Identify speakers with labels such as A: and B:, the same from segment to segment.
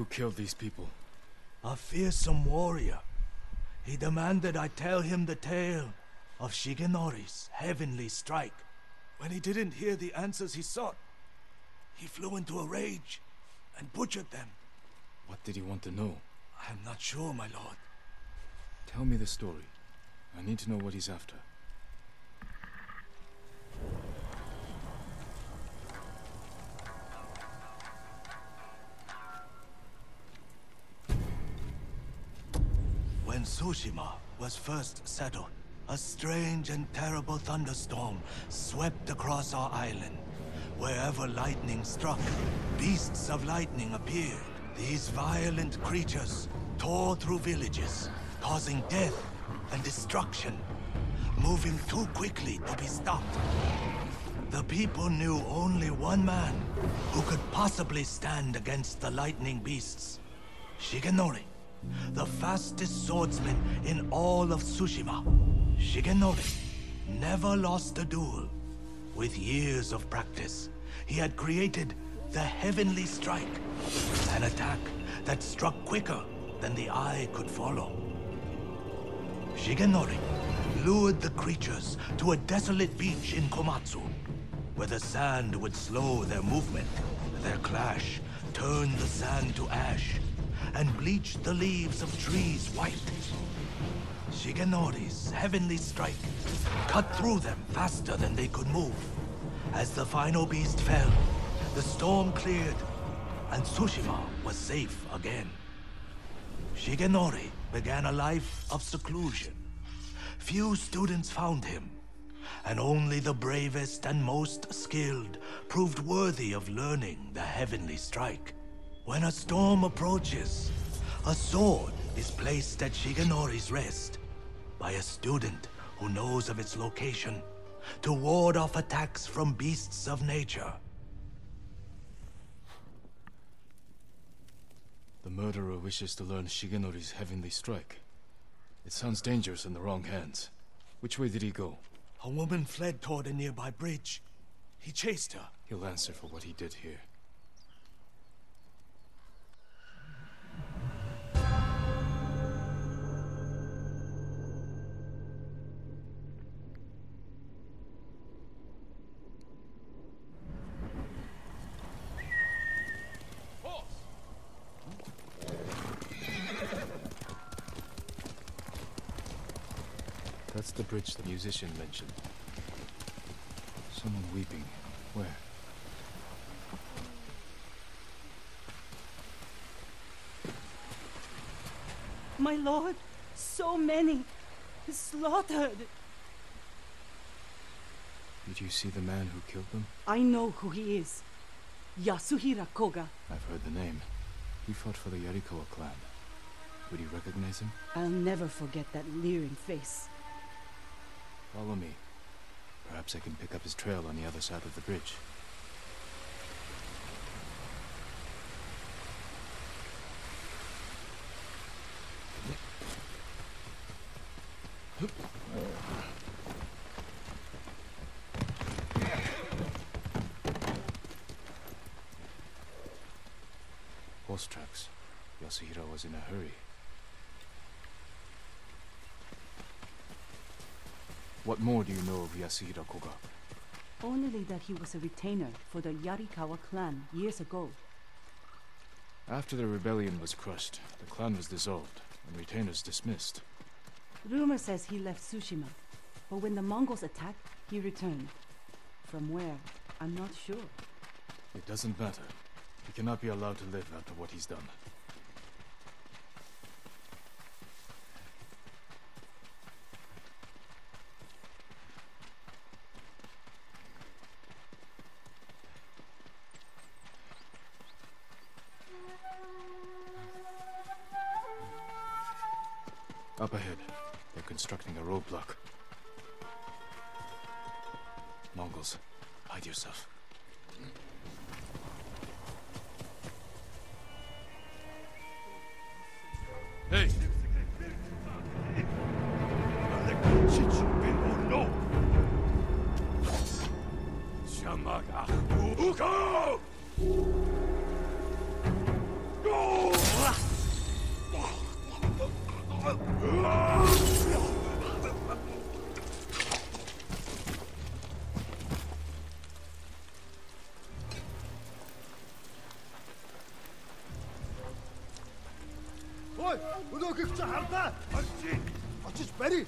A: killed these people?
B: A fearsome warrior. He demanded I tell him the tale of Shigenori's heavenly strike. When he didn't hear the answers he sought, he flew into a rage and butchered them.
A: What did he want to know?
B: I am not sure, my lord.
A: Tell me the story. I need to know what he's after.
B: When Tsushima was first settled, a strange and terrible thunderstorm swept across our island. Wherever lightning struck, beasts of lightning appeared. These violent creatures tore through villages, causing death and destruction, moving too quickly to be stopped. The people knew only one man who could possibly stand against the lightning beasts. Shigenori, the fastest swordsman in all of Tsushima. Shigenori never lost a duel. With years of practice, he had created the Heavenly Strike, an attack that struck quicker than the eye could follow. Shigenori lured the creatures to a desolate beach in Komatsu, where the sand would slow their movement. Their clash turned the sand to ash and bleached the leaves of trees white. Shigenori's Heavenly Strike cut through them faster than they could move. As the final beast fell, the storm cleared, and Tsushima was safe again. Shigenori began a life of seclusion. Few students found him, and only the bravest and most skilled proved worthy of learning the Heavenly Strike. When a storm approaches, a sword is placed at Shigenori's rest by a student who knows of its location to ward off attacks from beasts of nature.
A: The murderer wishes to learn Shigenori's Heavenly Strike. It sounds dangerous in the wrong hands. Which way did he go?
B: A woman fled toward a nearby bridge. He chased her.
A: He'll answer for what he did here. That's the bridge the musician mentioned. Someone weeping. Where?
C: My lord, so many. Slaughtered.
A: Did you see the man who killed them?
C: I know who he is. Yasuhira Koga.
A: I've heard the name. He fought for the Yarikawa clan. Would you recognize him?
C: I'll never forget that leering face.
A: Follow me. Perhaps I can pick up his trail on the other side of the bridge. Horse tracks. Yasuhira was in a hurry. What more do you know of Yasuhira Koga?
C: Only that he was a retainer for the Yarikawa clan years ago.
A: After the rebellion was crushed, the clan was dissolved and retainers dismissed.
C: Rumor says he left Tsushima, but when the Mongols attacked, he returned. From where? I'm not sure.
A: It doesn't matter. He cannot be allowed to live after what he's done. Up ahead, they're constructing a roadblock. Mongols, hide yourself. Hey! Go!
D: Ой, өнөөхийг чи харлаа. Очиж барь.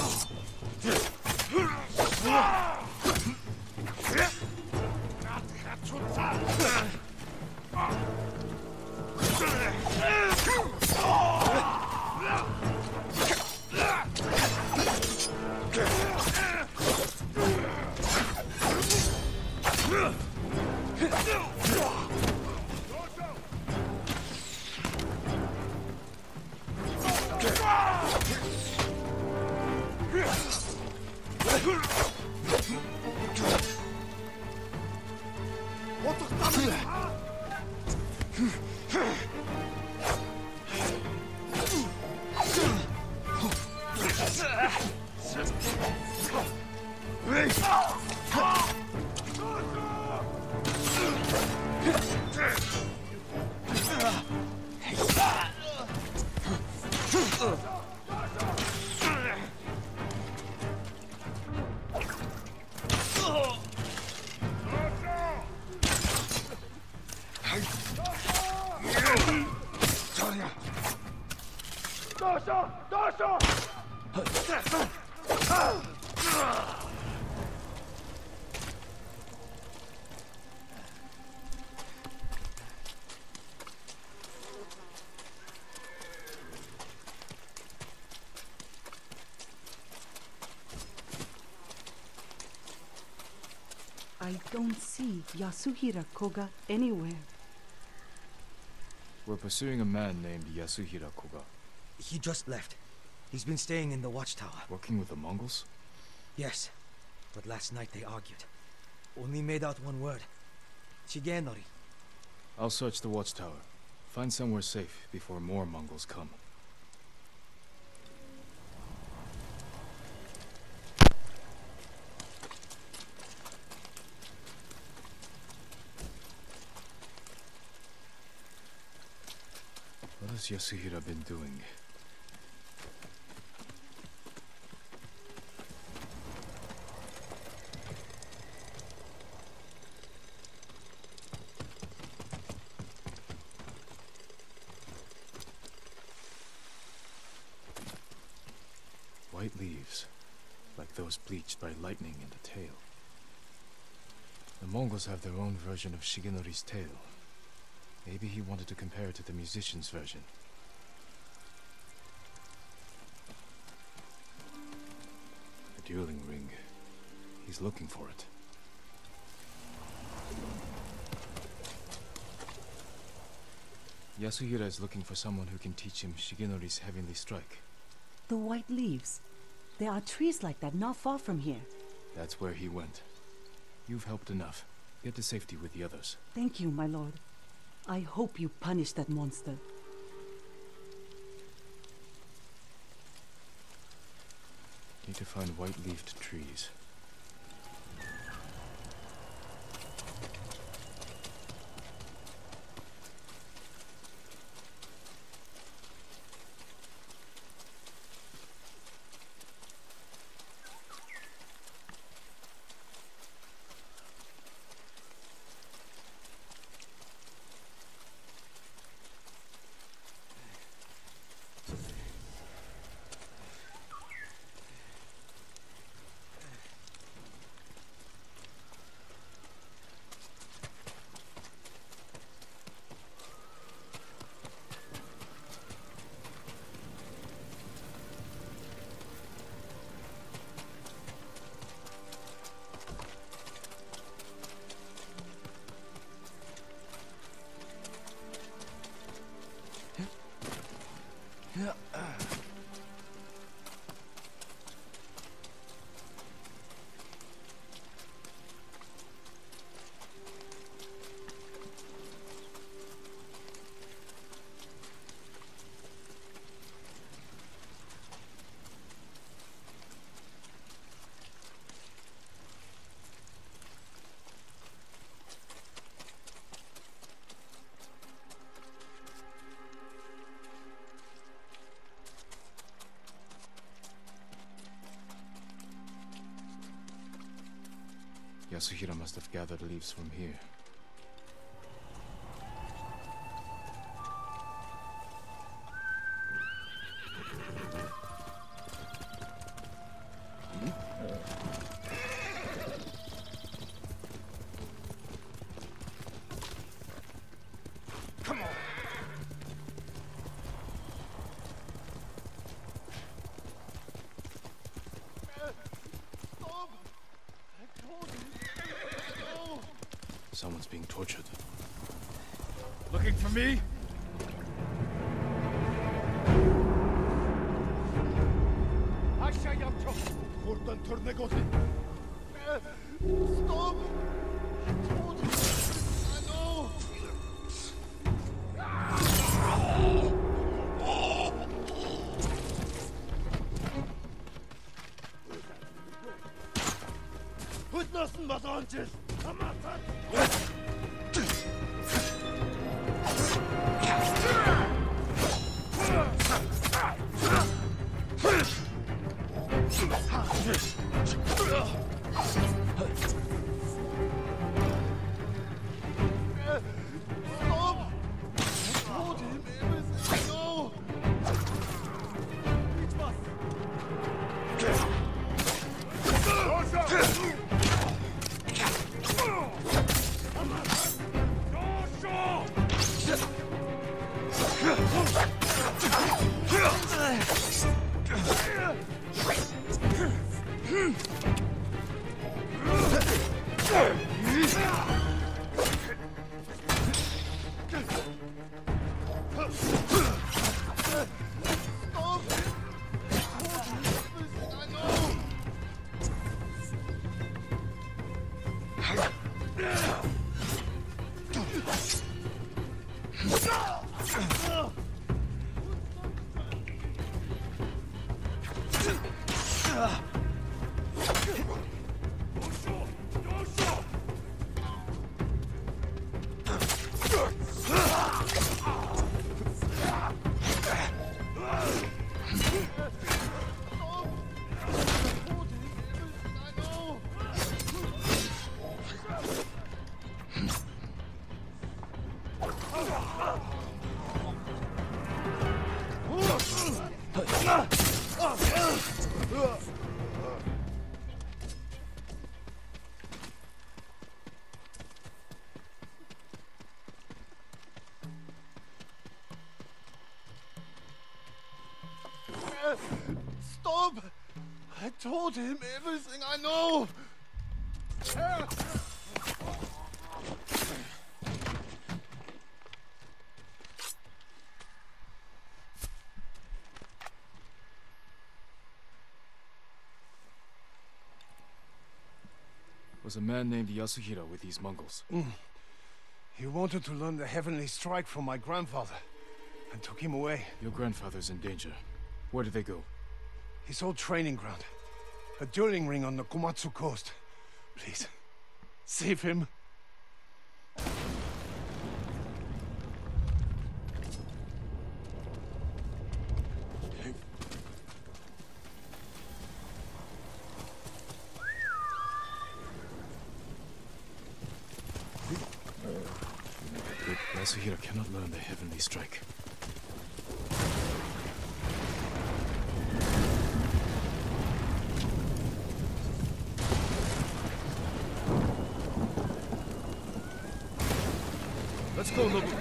C: I don't see Yasuhira Koga anywhere.
A: We're pursuing a man named Yasuhira Koga.
E: He just left. He's been staying in the watchtower.
A: Working with the Mongols?
E: Yes, but last night they argued. Only made out one word. Shigenori.
A: I'll search the watchtower. Find somewhere safe before more Mongols come. What has Yasuhira been doing? White leaves, like those bleached by lightning in the tail. The Mongols have their own version of Shigenori's tale. Maybe he wanted to compare it to the musician's version. A dueling ring. He's looking for it. Yasuhira is looking for someone who can teach him Shigenori's heavenly strike.
C: The white leaves. There are trees like that not far from here.
A: That's where he went. You've helped enough. Get to safety with the others.
C: Thank you, my lord. I hope you punish that monster.
A: Need to find white-leafed trees. Yasuhira must have gathered leaves from here. Someone's being tortured.
D: Looking for me? Aşağı yapacağım. Buradan turne gotin. Stop! I told you. I know. Hütnossen was antes. Amatan. Stop! I told him everything I know!
A: Was a man named Yasuhira with these Mongols.
D: He wanted to learn the heavenly strike from my grandfather. I took him away.
A: Your grandfather's in danger. Where did they go?
D: His old training ground. A dueling ring on the Komatsu coast. Please, save him.
A: Yasuhira cannot learn the heavenly strike. Let's go, Nobu.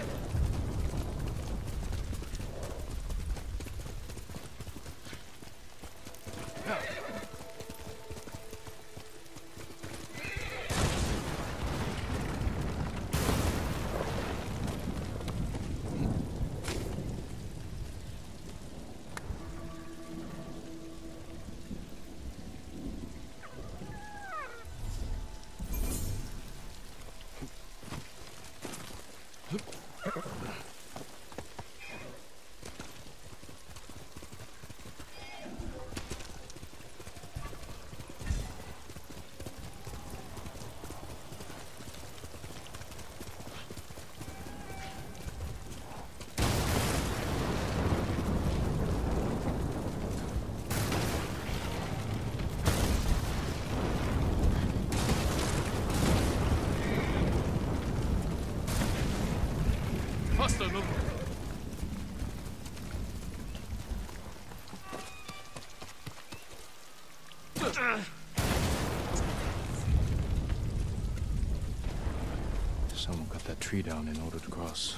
A: Someone cut that tree down in order to cross.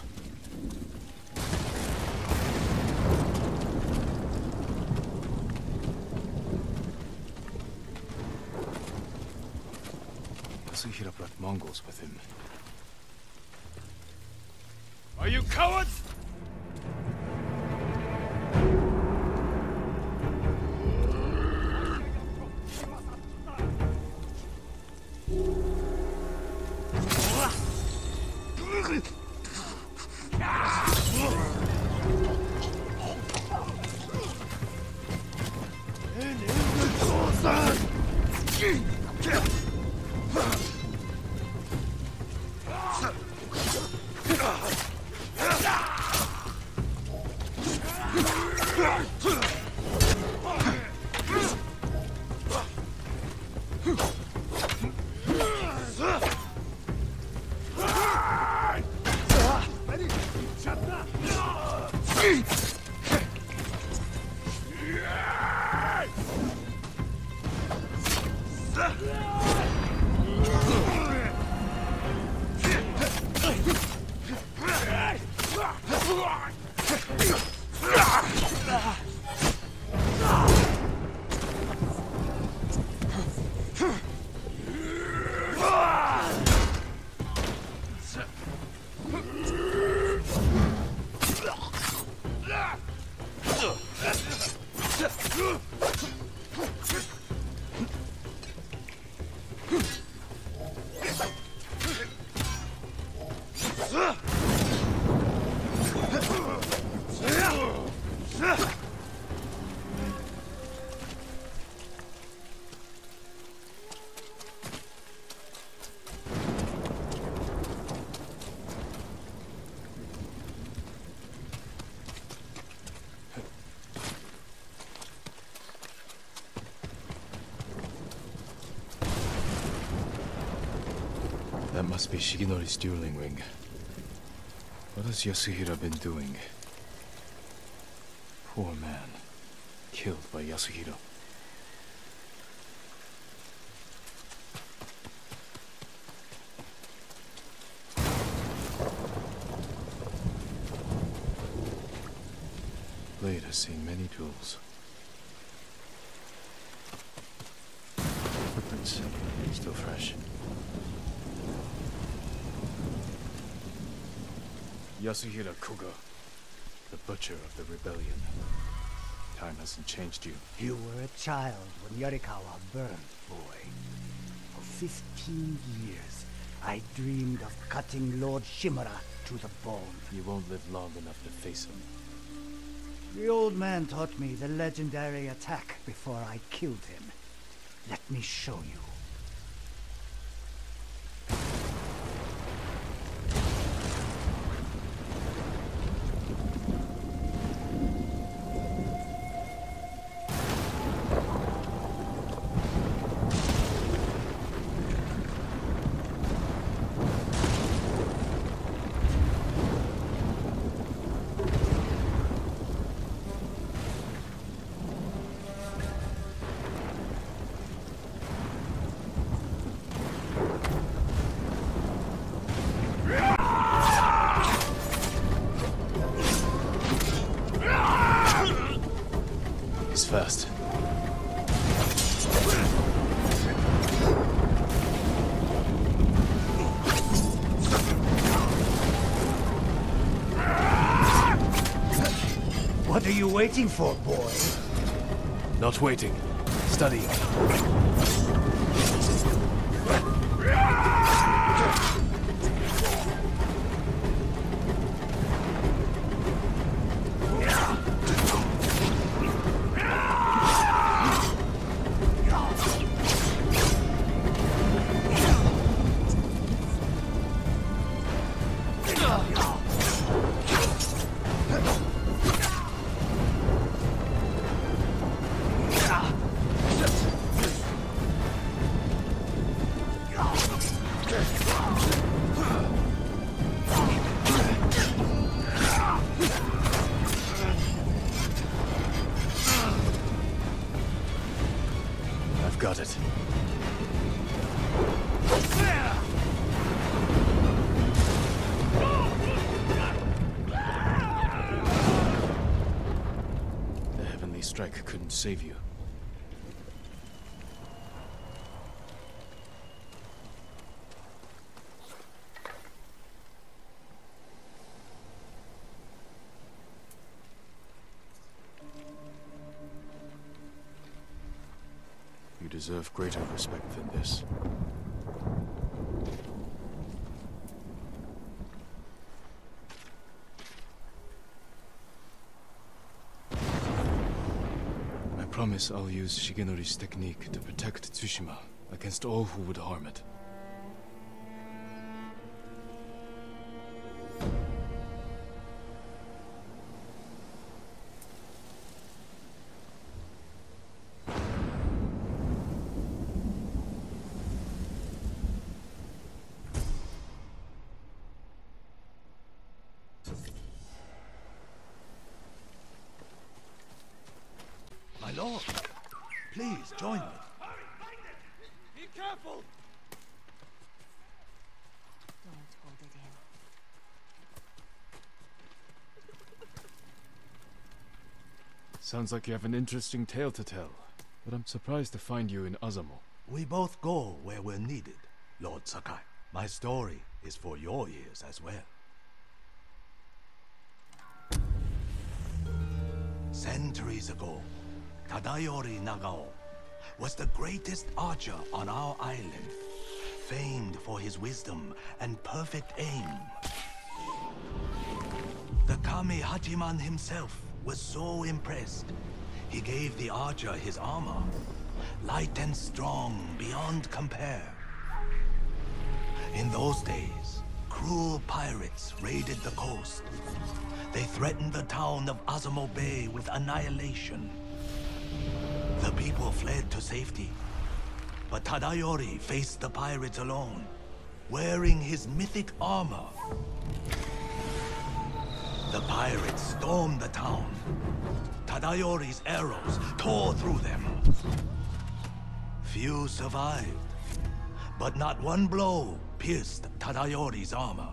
A: Yasuhira brought Mongols with him.
D: Are you cowards?
A: That must be Shigenori's dueling ring. What has Yasuhira been doing? Poor man. Killed by Yasuhiro. Blade has seen many duels. Footprints, still fresh. Yasuhira Kuga, the butcher of the rebellion. Time hasn't changed you.
F: You were a child when Yarikawa burned, boy. For 15 years, I dreamed of cutting Lord Shimura to the bone.
A: You won't live long enough to face him.
F: The old man taught me the legendary attack before I killed him. Let me show you.
A: He's fast.
F: What are you waiting for, boy?
A: Not waiting. Studying. got it. The Heavenly Strike couldn't save you. You deserve greater respect than this. I promise I'll use Shigenori's technique to protect Tsushima against all who would harm it.
B: My lord, please join me.
E: Be careful!
G: Don't hold it in.
A: Sounds like you have an interesting tale to tell, but I'm surprised to find you in Azamo.
B: We both go where we're needed, Lord Sakai. My story is for your ears as well. Centuries ago, Tadayori Nagao was the greatest archer on our island, famed for his wisdom and perfect aim. The Kami Hachiman himself was so impressed, he gave the archer his armor, light and strong beyond compare. In those days, cruel pirates raided the coast. They threatened the town of Azamo Bay with annihilation. The people fled to safety, but Tadayori faced the pirates alone, wearing his mythic armor. The pirates stormed the town. Tadayori's arrows tore through them. Few survived, but not one blow pierced Tadayori's armor.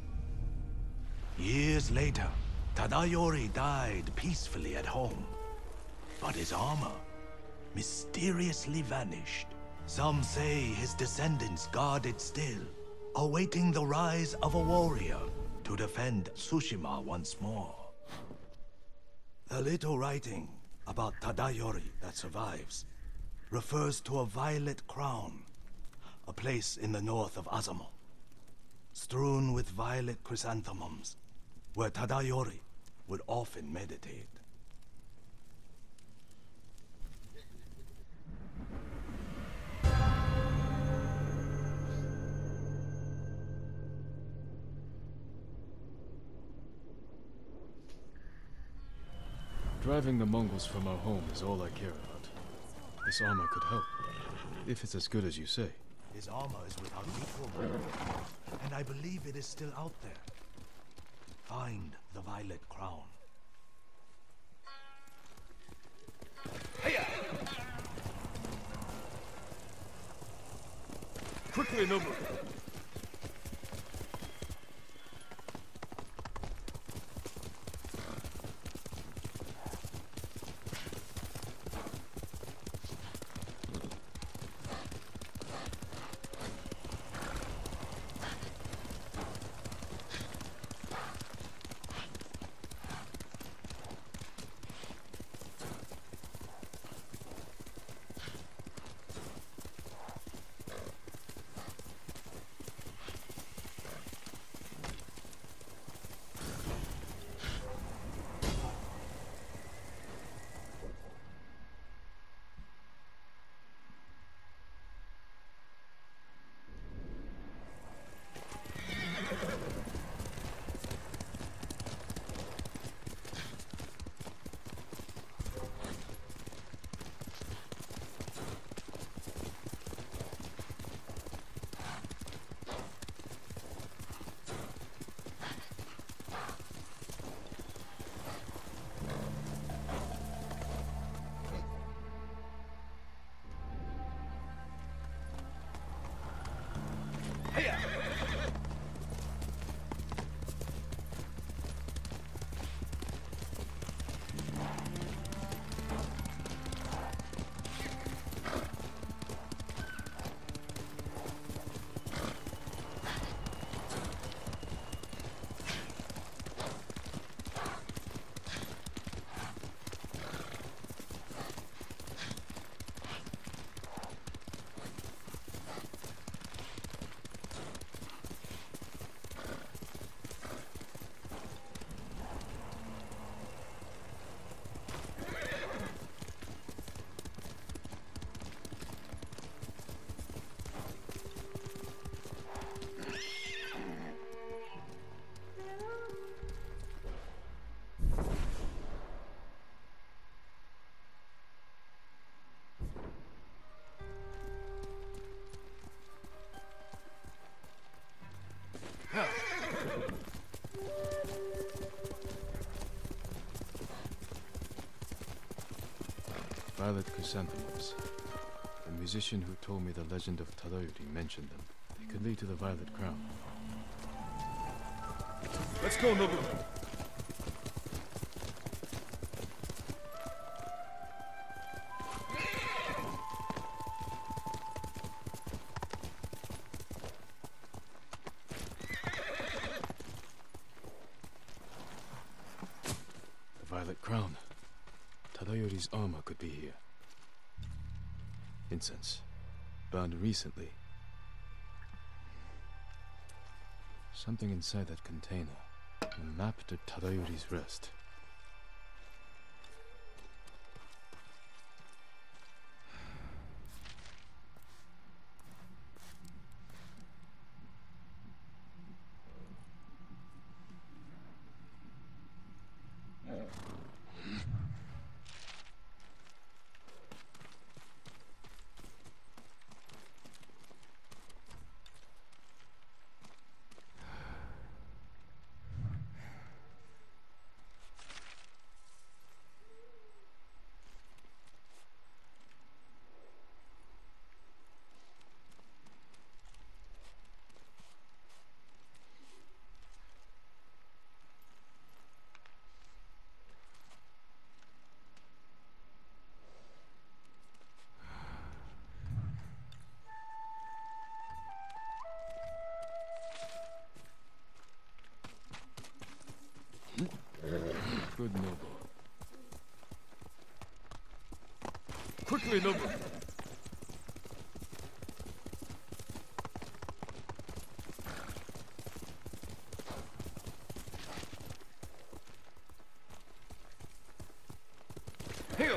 B: Years later, Tadayori died peacefully at home, but his armor mysteriously vanished. Some say his descendants guard it still, awaiting the rise of a warrior to defend Tsushima once more. The little writing about Tadayori that survives refers to a violet crown, a place in the north of Azamo, strewn with violet chrysanthemums, where Tadayori would often meditate.
A: Driving the Mongols from our home is all I care about. This armor could help, if it's as good as you say.
B: His armor is without equal, and I believe it is still out there. Find the violet crown.
A: Quickly, Nobu! violet chrysanthemums. The musician who told me the legend of Tadayori mentioned them. They could lead to the Violet Crown.
H: Let's go, Nobu!
A: The Violet Crown. Tadayori's armor could be here. Incense. Burned recently. Something inside that container. A map to Tadayori's rest. Good Nobu.
H: Quickly, Nobu! Hail!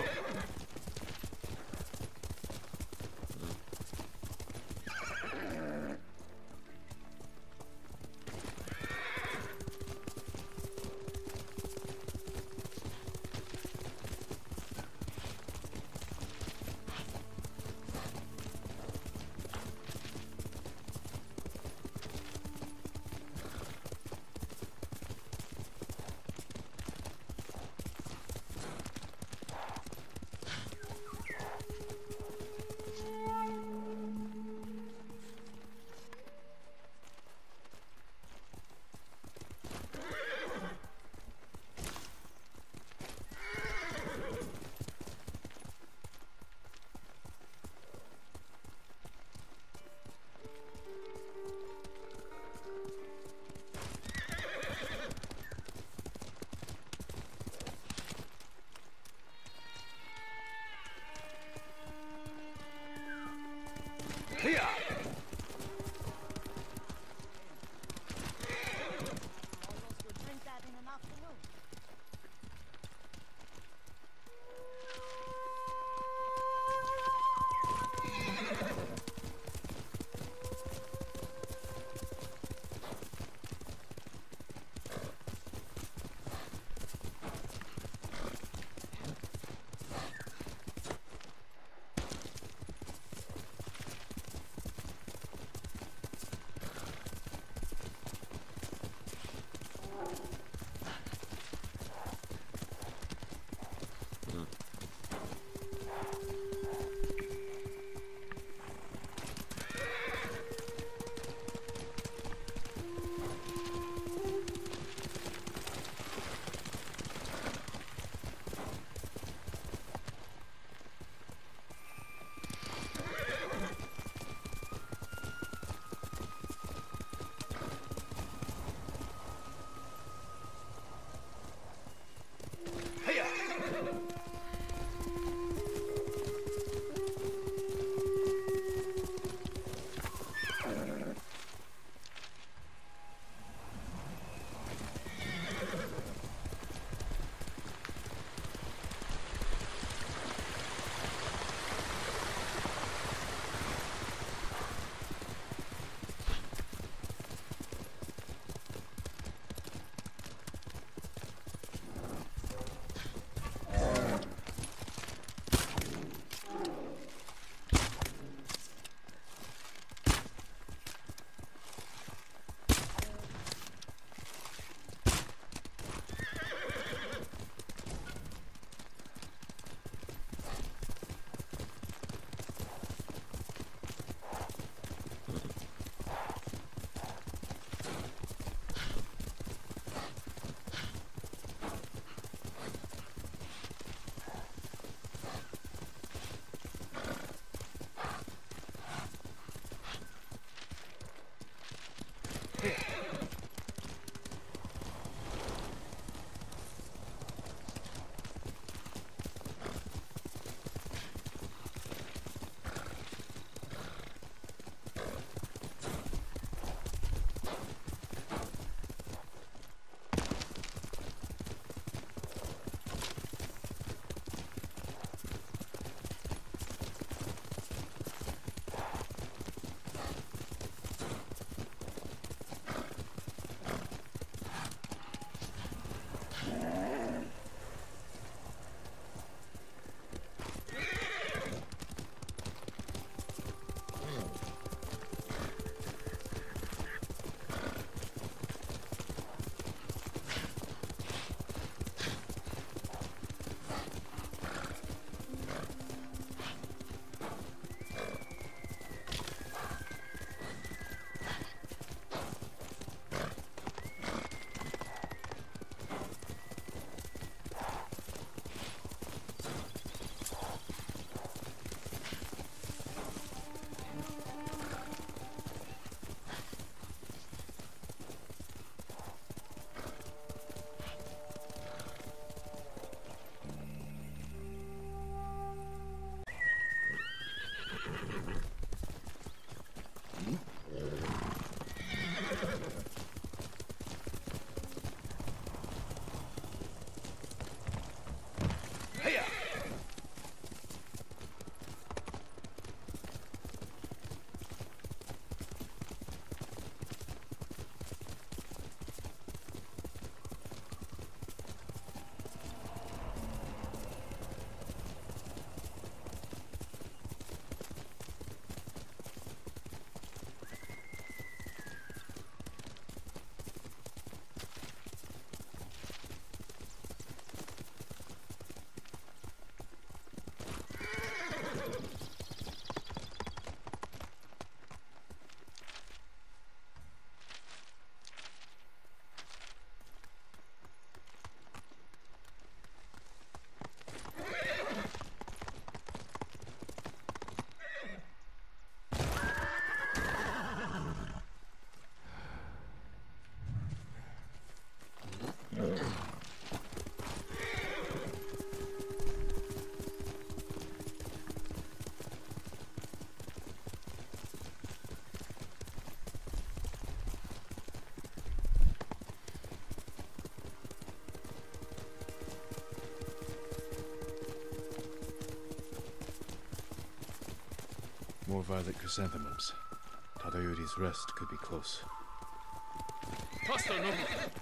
A: More violet chrysanthemums. Tadayori's rest could be close.
H: Faster, Nobu!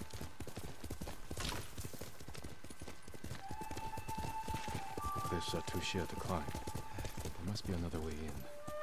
A: Cliffs are too sheer to climb. There must be another way in.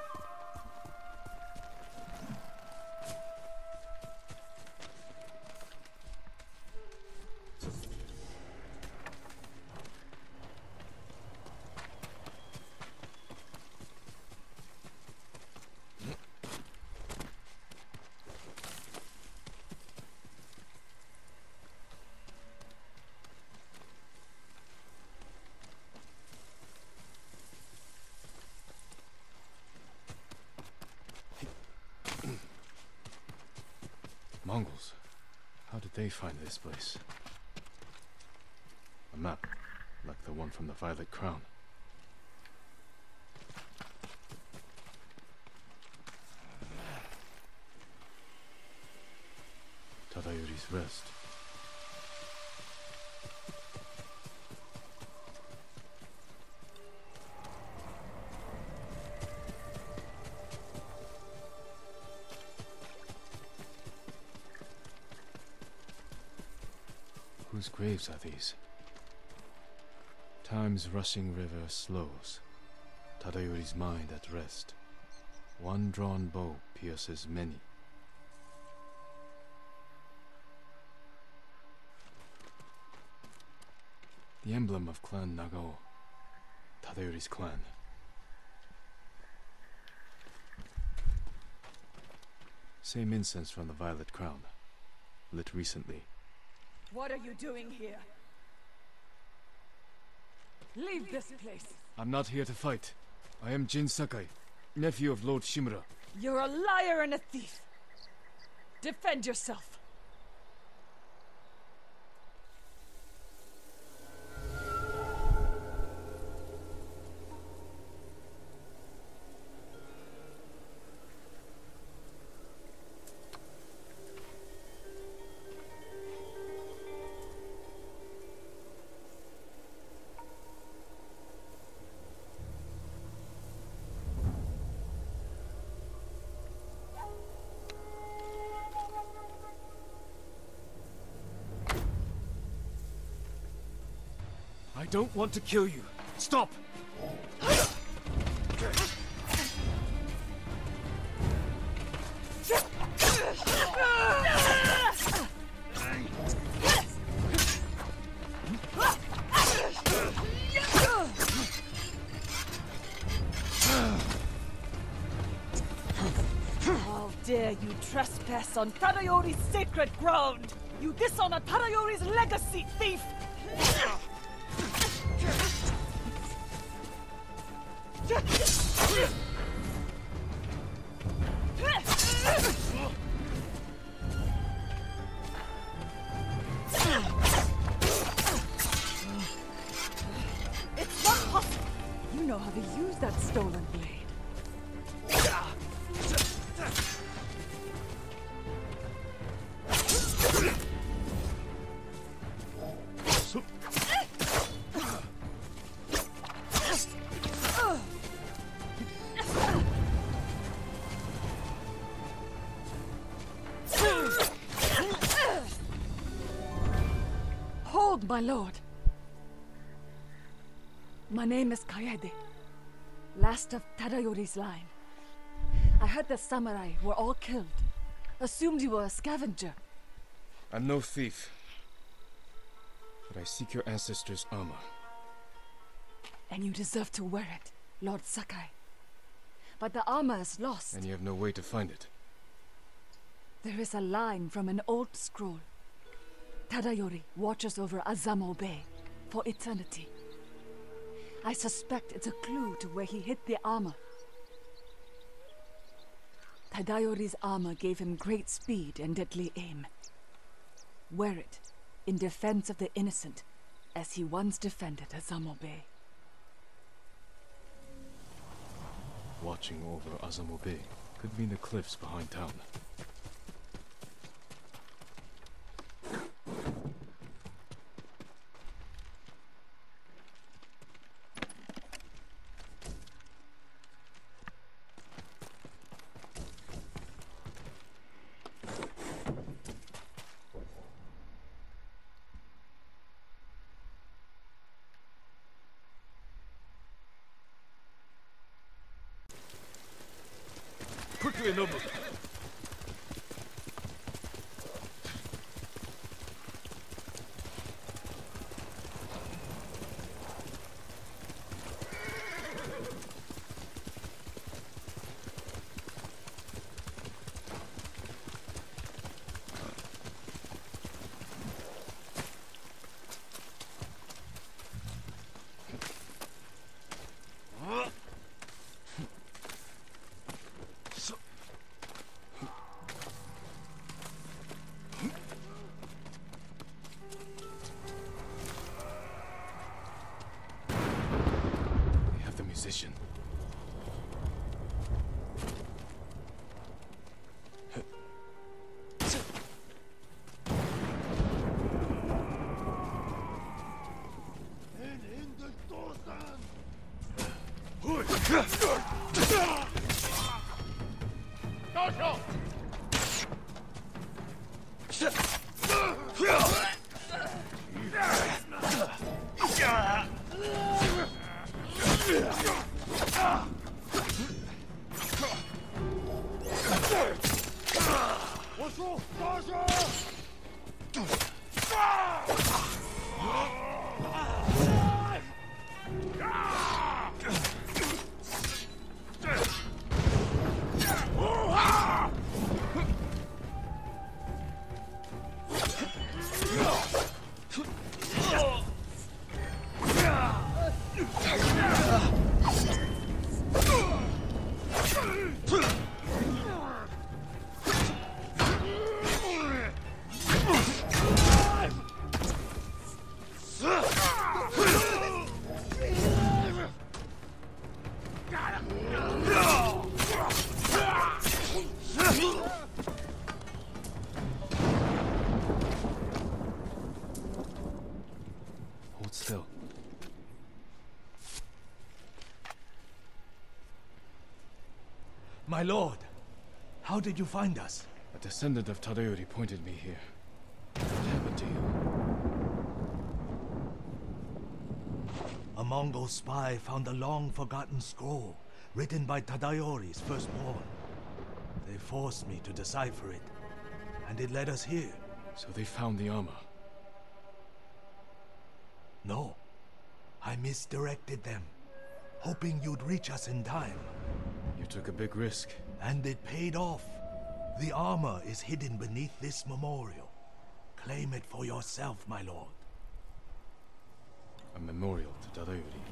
A: Mongols. How did they find this place? A map, like the one from the Violet Crown. Tadayori's rest. Whose graves are these? Time's rushing river slows, Tadayori's mind at rest. One drawn bow pierces many. The emblem of Clan Nagao, Tadayori's clan. Same incense from the Violet Crown, lit recently.
I: What are you doing here? Leave this place!
A: I'm not here to fight. I am Jin Sakai, nephew of Lord Shimura.
I: You're a liar and a thief! Defend yourself!
H: I don't want to kill you. Stop!
I: How dare you trespass on Tadayori's sacred ground! You dishonor Tadayori's legacy, thief! It's not possible! You know how to use that stolen blade. My lord. My name is Kaede, last of Tadayori's line. I heard the samurai were all killed. Assumed you were a scavenger.
A: I'm no thief. But I seek your ancestors' armor.
I: And you deserve to wear it, Lord Sakai. But the armor is lost.
A: And you have no way to find it.
I: There is a line from an old scroll. Tadayori watches over Azamo Bay for eternity. I suspect it's a clue to where he hid the armor. Tadayori's armor gave him great speed and deadly aim. Wear it in defense of the innocent, as he once defended Azamo Bay.
A: Watching over Azamo Bay could mean the cliffs behind town.
H: Quickly, Nobu!
A: Musician. Hold still.
B: My lord, how did you find us?
A: A descendant of Tadayori pointed me here. What happened to you?
B: A Mongol spy found a long-forgotten scroll written by Tadayori's firstborn. They forced me to decipher it, and it led us here.
A: So they found the armor.
B: No, I misdirected them, hoping you'd reach us in time.
A: You took a big risk.
B: And it paid off. The armor is hidden beneath this memorial. Claim it for yourself, my lord.
A: A memorial to Tadayori.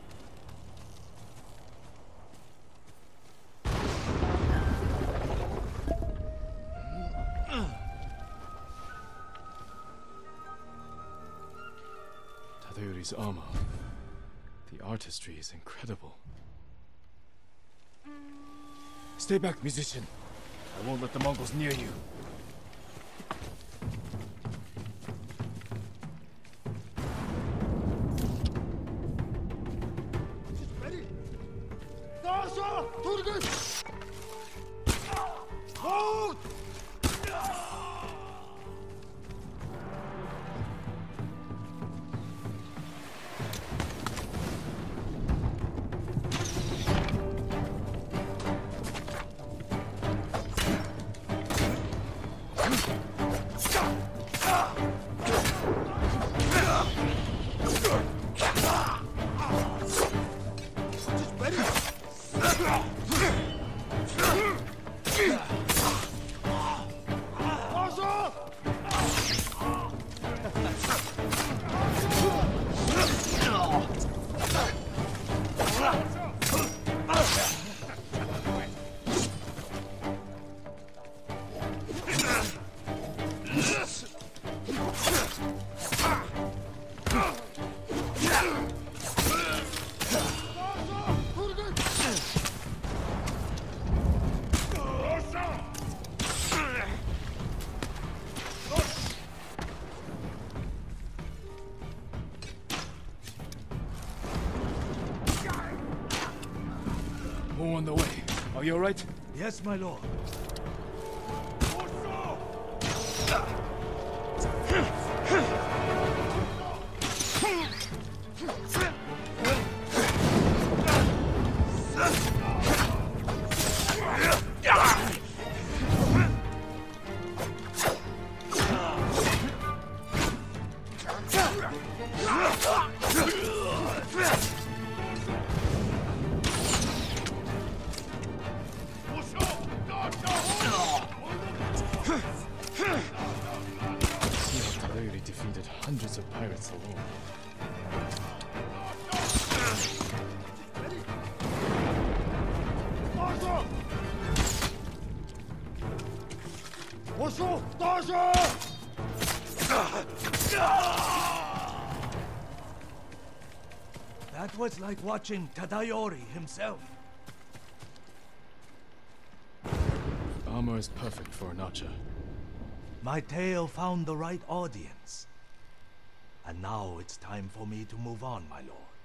A: Tadayori's armor. The artistry is incredible. Stay back, musician. I won't let the Mongols near you.
D: Ready? Dasha! Turgus! Hold!
H: Are you alright?
B: Yes, my lord.
A: Tadayori defeated hundreds of pirates alone.
B: That was like watching Tadayori himself.
A: Armor is perfect for an archer.
B: My tale found the right audience. And now it's time for me to move on, my lord.